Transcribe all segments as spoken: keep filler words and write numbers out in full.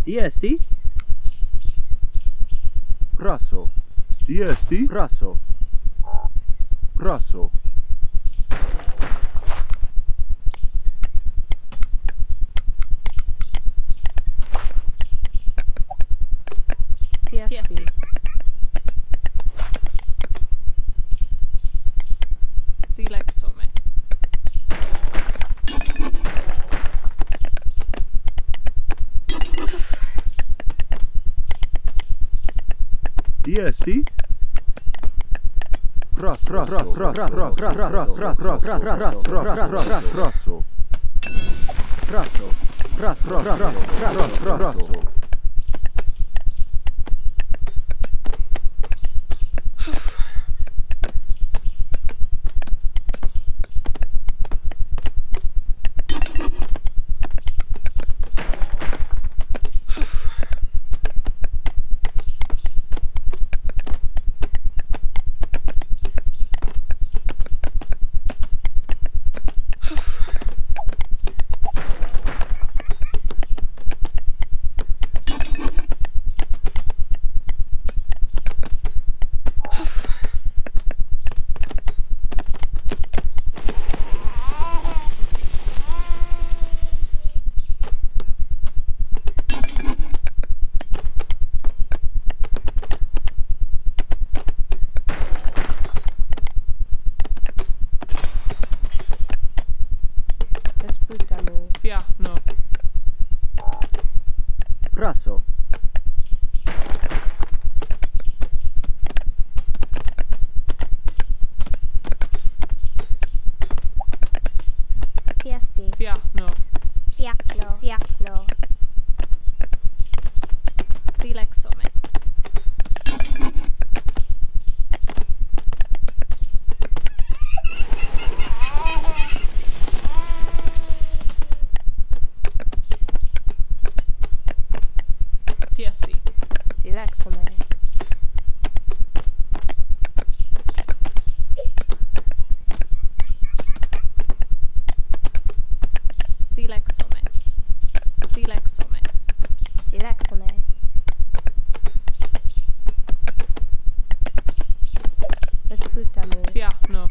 Esti? Raso. Esti? Raso. Raso. Tiesti. Silexome. Esti? Raso. Raso. Raso. Raso. Raso. Raso. Raso. Raso. Raso. Raso. Raso. Raso. Siahno. Raso. Tiesti. Siahno. Siahno. Siahno. Silexome. Tiesti. Silexome. Silexome. Silexome. Silexome. Resputamu. Siahno.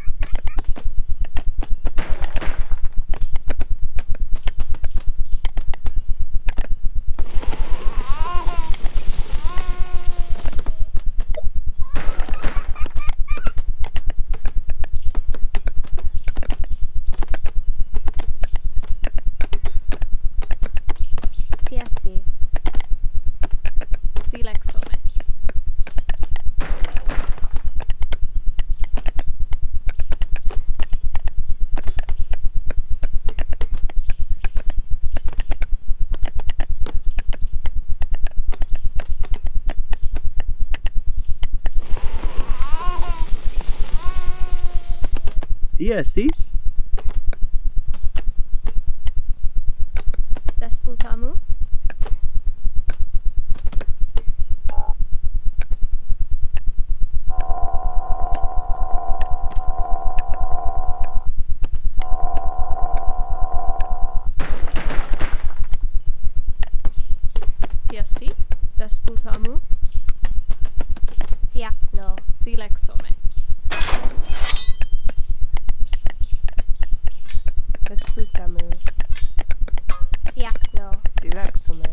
Tiesti. Silexome. Esti? Desputamu. Tiesti. Desputamu. Siahno. Silexome. Resputamu. Siahno. Silexome.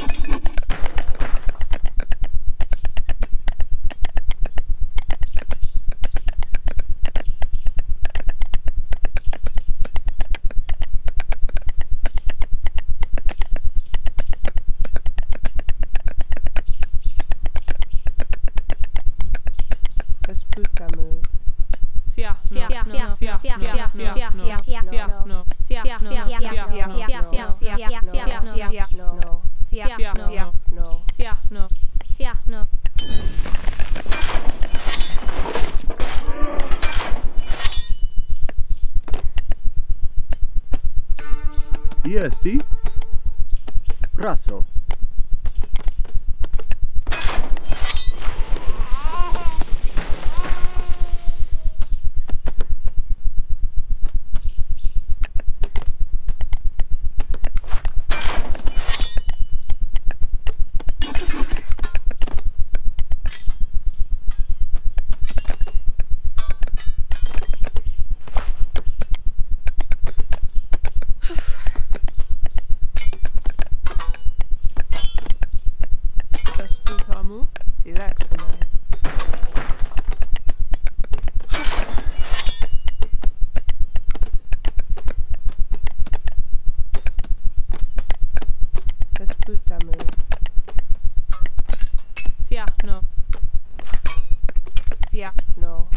Resputamu. Siahno. Siahno. Siahno. Siahno. Siahno. Siahno. Siahno. Siahno. Siahno. Esti? Raso. Sia, no.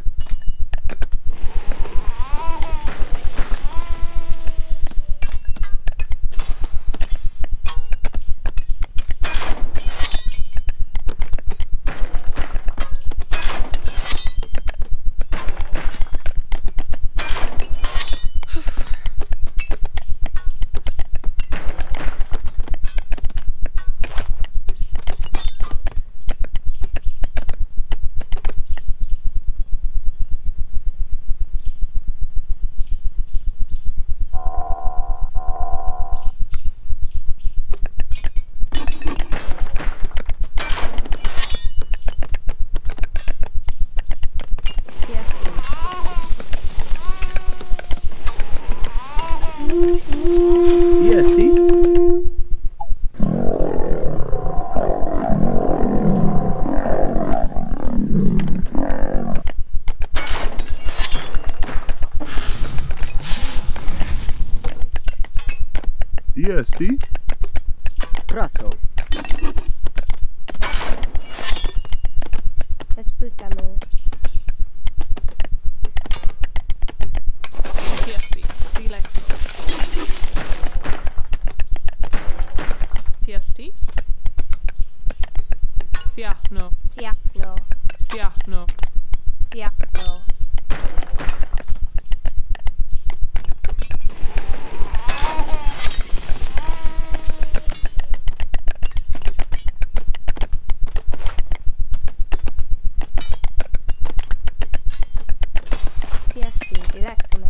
Yes, see? E S T? Praso. Espútamo. T S D. Dilexo. T S D. Sia, no. Sia, no. Sia, no. Sia, no. T S D, dilexome.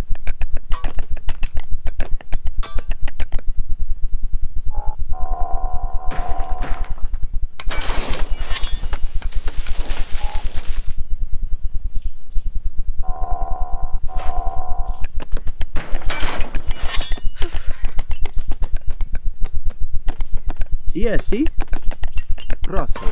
E S T? Praso.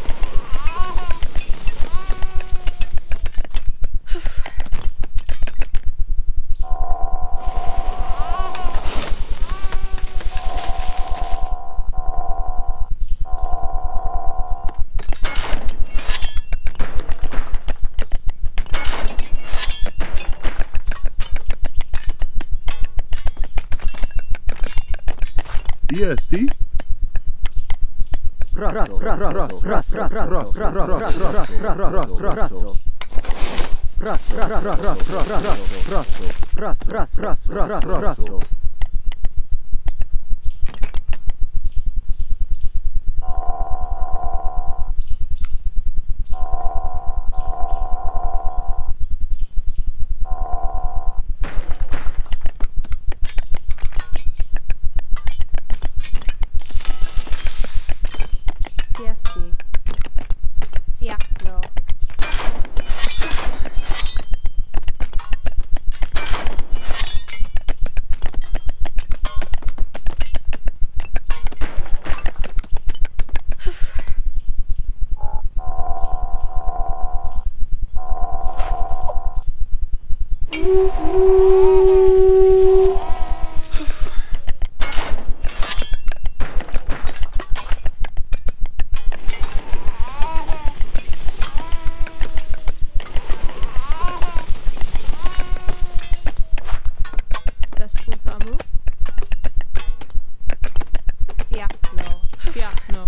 E S T? Praso. Praso. Praso. Praso. Praso. Praso. Praso. Praso. Praso. T S D. Sia, no. Desputamu. Sia, no. Sia, no.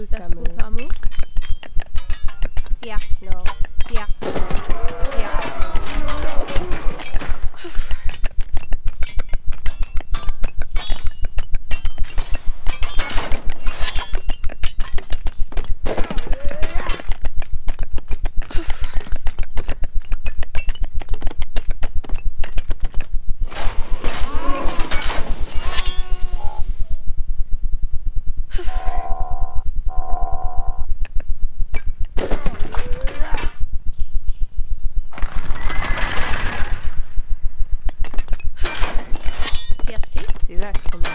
Esputamu. Esputamu. Siachno. Siachno. Siachno. Dilaxomer.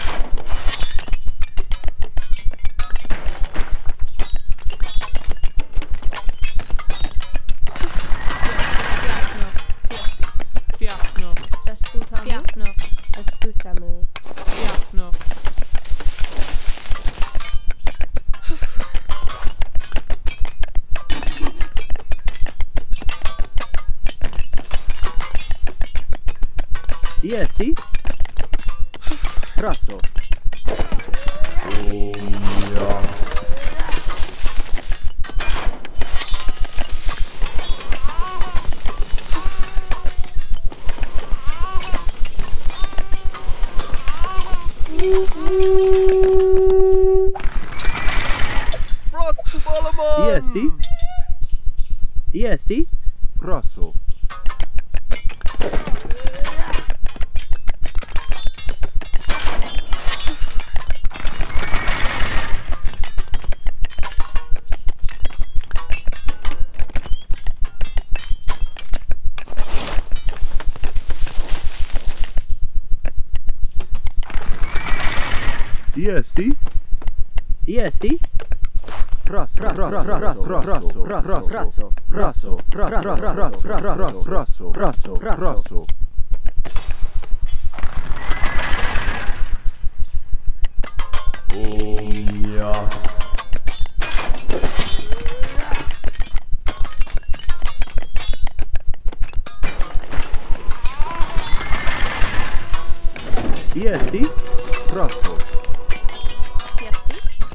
Siachno. Esputamu. Siachno. Esputamu. Siachno. Iesti? Raso. Iesti? Iesti? Raso. Iesti? Iesti? Raso, raso, raso, raso, raso, raso, raso, raso, raso, raso, raso, raso, raso. Iesti? Raso. Siesti.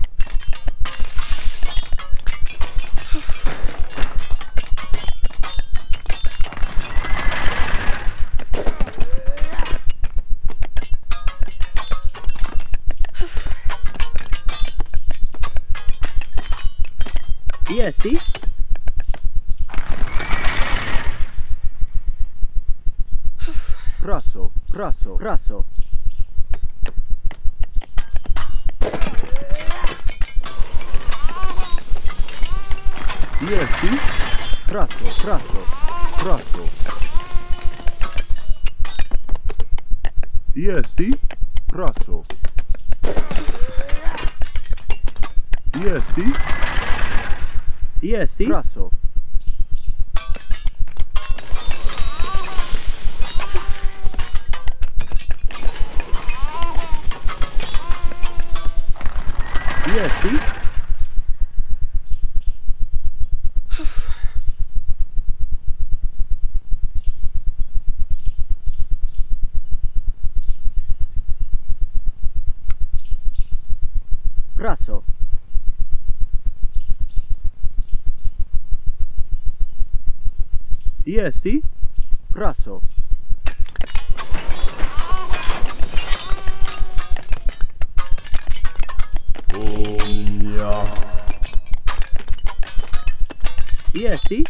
Iesti? Raso, raso, raso. Iesti? Raso, raso, raso. Iesti? Raso. Iesti? Iesti? Raso. Iesti? Raso. Iesti? Raso. Iesti?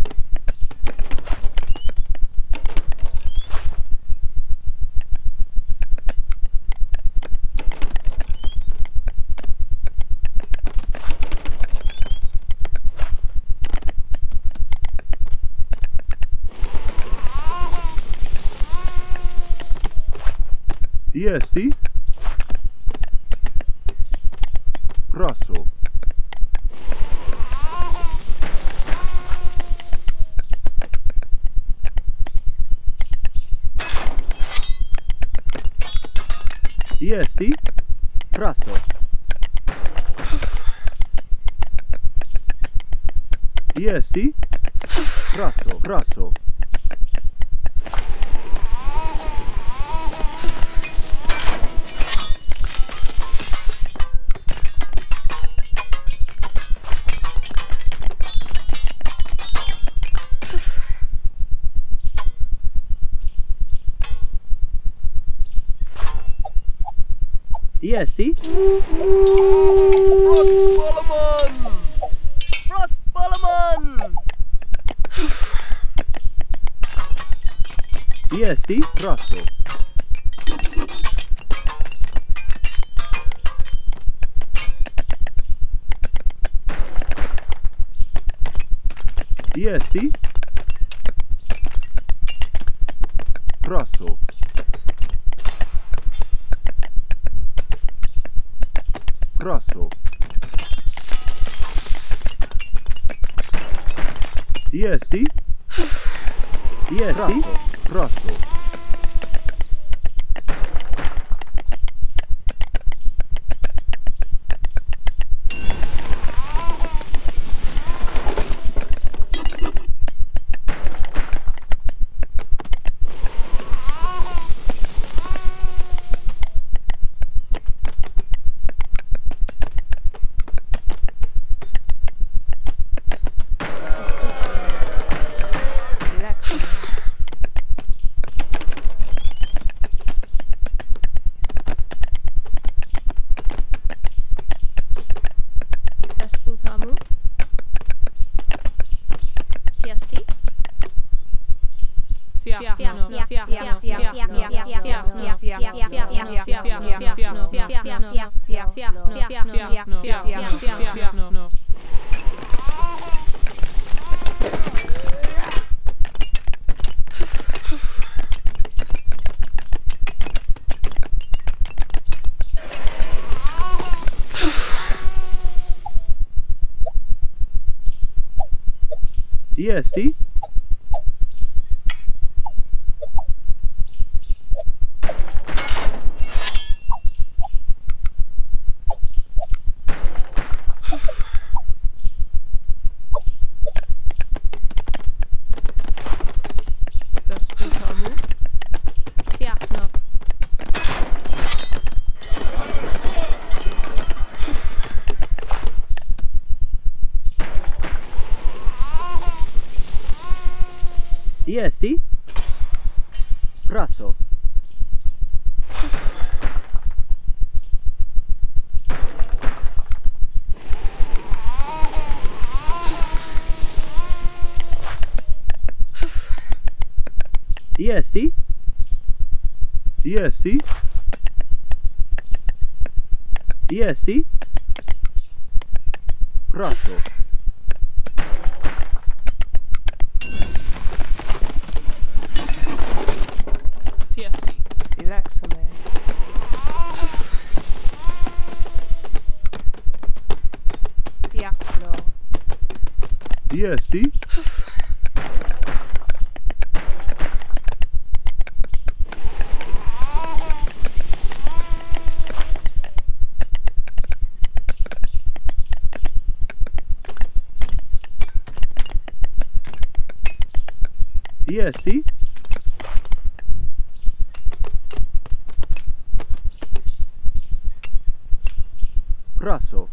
Iesti? Raso. Iesti? Raso. Iesti? Raso, raso. Jesti? Solomon! Ross Solomon! Jesti? Rosso. Jesti? Rosso. Rosso. Jesti? Jesti? Rosso. Relax. Rasputamu. Tiesti. Siapno. Siapno. Siapno. Siapno. Jesti? Rasputamu. Siapno. Jesti? Rosso. Jesti? Jesti? Jesti? Rosso. Tiesti. Relax, man. Siapno. Jesti? Jesti? Rosso.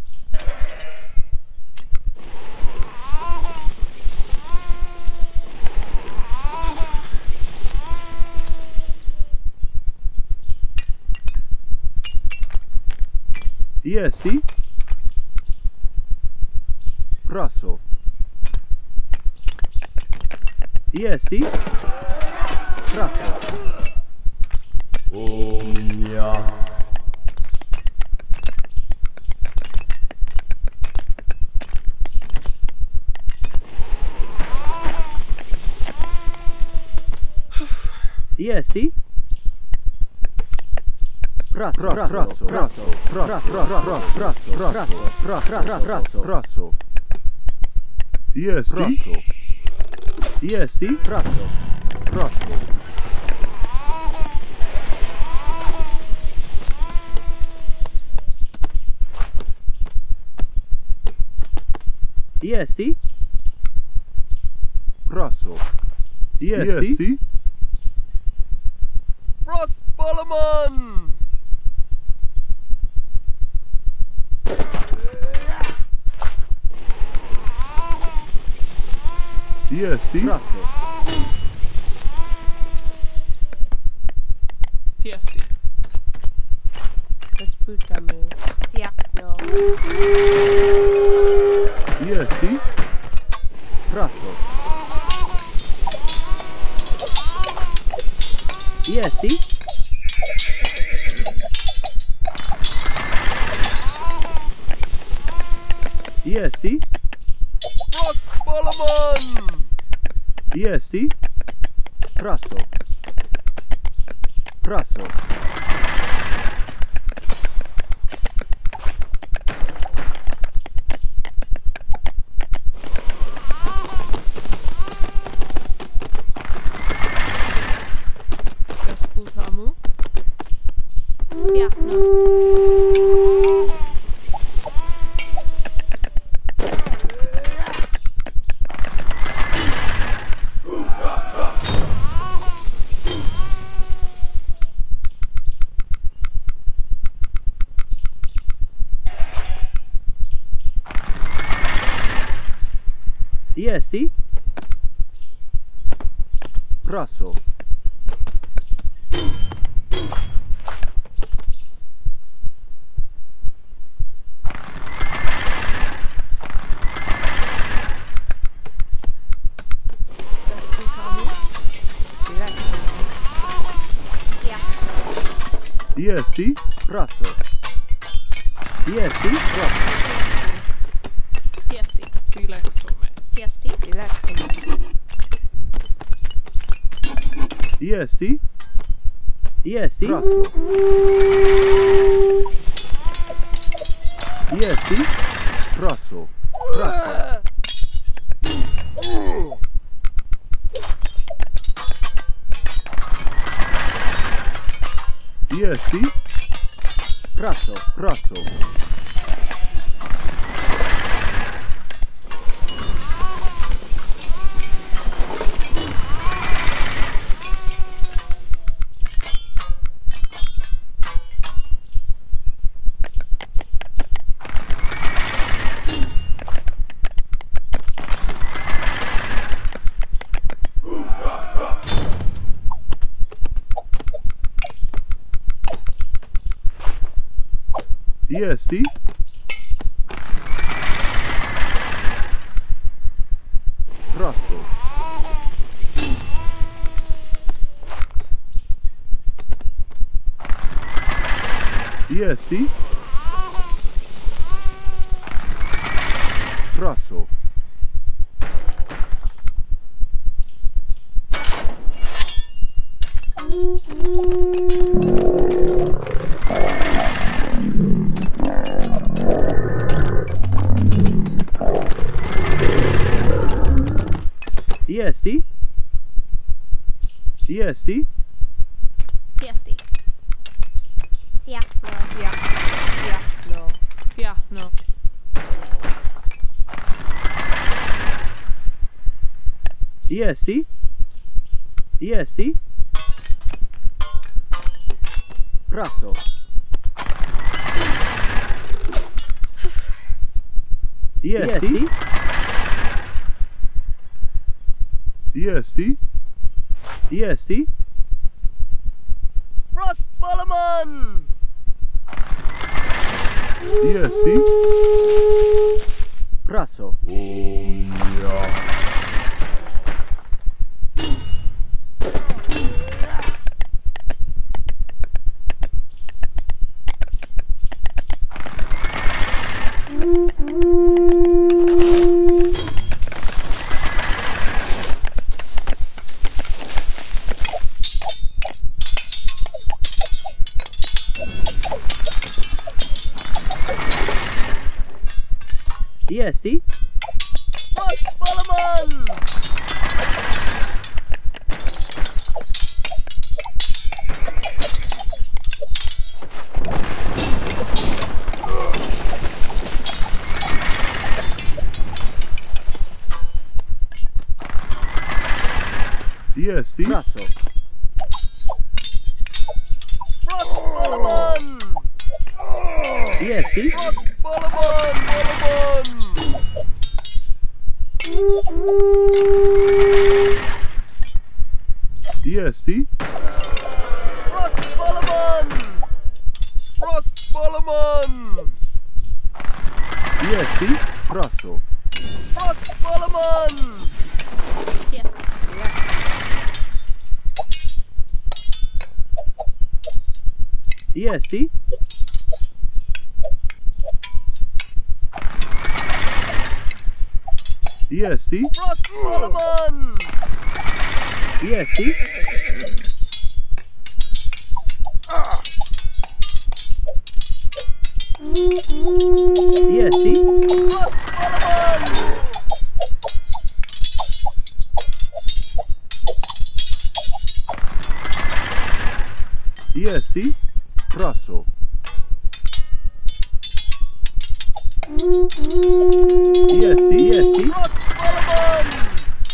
Jesti? Rosso. Jesti? Rosso. Jesti? Rosso. Rosso. Rosso. Rosso. Rosso. Rosso. Rosso. Rosso. Rosso. Rosso. Jesti? Rosso. Jesti? Rosso. Rosso. Jesti? Rosso. Jesti? Ross Solomon! Jesti? Rosso. Tiesti. Disputamu. Sia. No. Jesti? Prosto. Jesti? Jesti? Frostballermann! Jesti? Prosto. Prosto. Disputamu. Sia. No. Jesti? Prosto. Disputamu. Sia. Jesti? Prosto. Jesti? Prosto. Tiesti. Dilexome. Tiesti. Dilexum. Jesti? Jesti? Prosto. Jesti? Prosto. Prosto. Jesti? Prosto. Prosto. Jesti? Prosto. Jesti? Prosto. Jesti? Jesti? Tiesti. Sia. No. Sia. Sia. No. Sia. No. Jesti? Jesti? Prosto. Jesti? Jesti? Jesti? Frostballermann! Jesti? Prosto. Jesti? Frostballermann! Jesti? Prosto. Frostballermann! Jesti? Frostballermann! Ballermann! Jesti? Frostballermann! Frostballermann! Ballerman! E S T. Rosso. Frost Ballerman! Yes. E S T. E S T. Frost Ballerman! E S T. E S T. Frost Ballerman! E S T. Rosso. E S T. E S T. Frost Ballerman!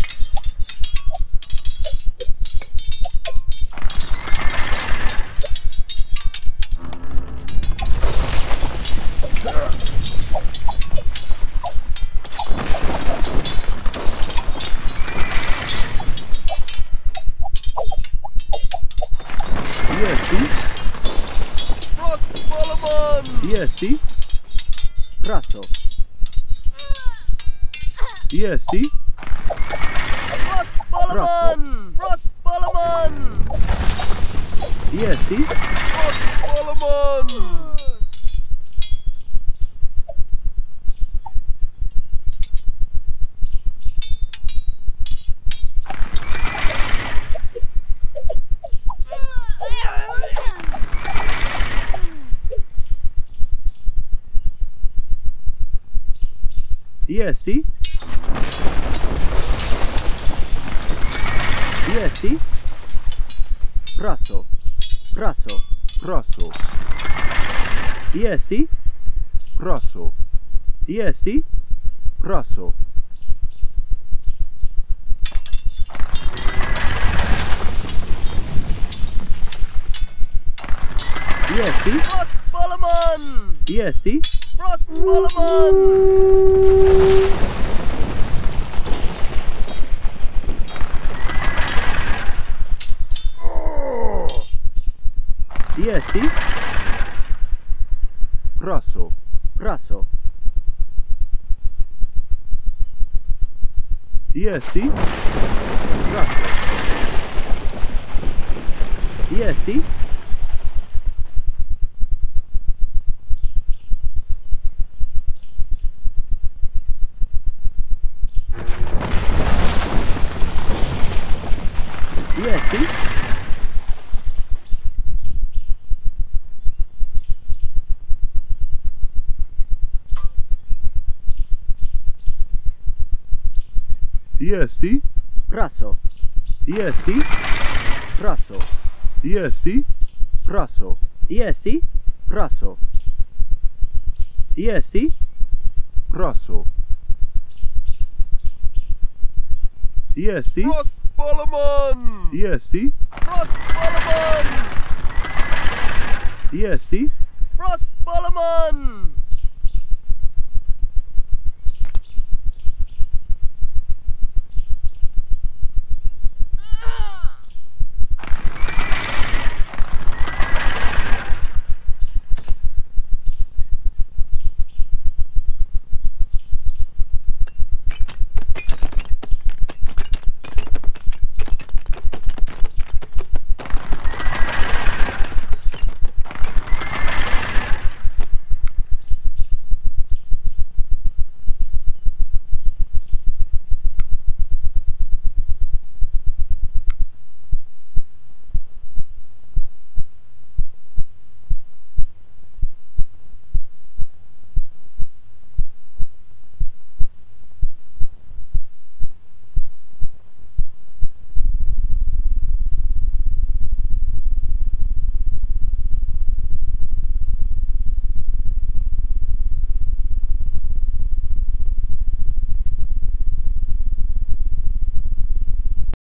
E S T. Frost Ballerman! E S T. Rosso. E S T. Frost Ballerman! Frost Ballerman! E S T. Frost Ballerman! E S T. E S T. Rosso. Rosso. Rosso. E S T. Rosso. E S T. Rosso. E S T. Frost Ballerman! E S T. Frost Ballerman! E S T. Rosso. Rosso. E S T. Rosso. E S T. E S T. E S T. Rosso. E S T. Rosso. E S T. Rosso. E S T. Rosso. E S T. Rosso. E S T. Frost Ballerman! E S T. Frost Ballerman! E S T. Frost Ballerman!